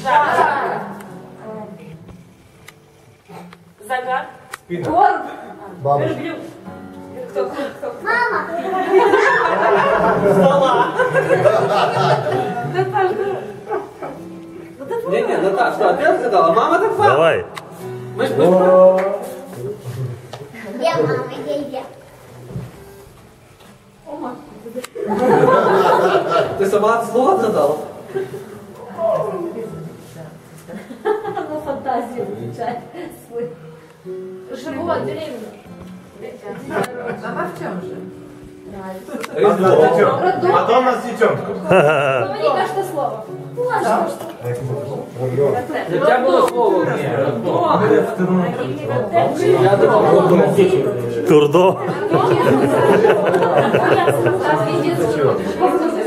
Загар. Корм. Бабушка. Кто? Мама. Стола. Не, Наташ, что, ты сказала? Мама так сама. Давай. Мы ж Я мама, я. Ты сама слово отгадала? На фантазию включать свой. Живот, деревня. Она в чем же? Потом нас детенка. Помоги каждое слово. Для тебя было слово. Я думал, Турдо. Везде